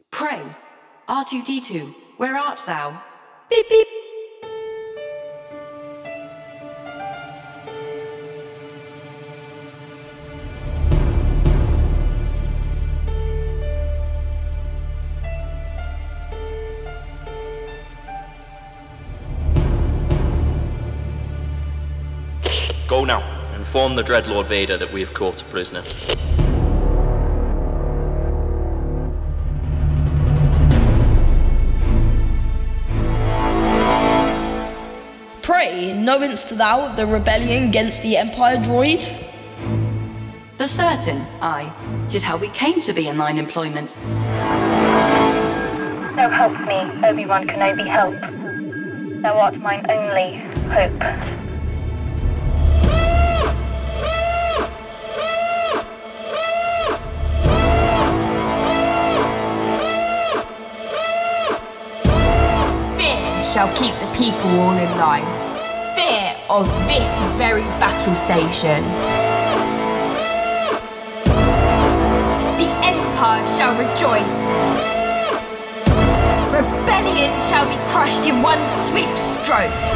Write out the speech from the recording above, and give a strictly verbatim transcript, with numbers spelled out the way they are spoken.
Pray, R two D two, where art thou? Beep beep. Go now, inform the dread Lord Vader that we have caught a prisoner. Pray, knowest thou of the rebellion against the Empire, droid? For certain, aye. 'Tis how we came to be in thine employment. Thou help me, Obi-Wan Kenobi, help. Thou art mine only hope. Shall keep the people all in line. Fear of this very battle station. The Empire shall rejoice. Rebellion shall be crushed in one swift stroke.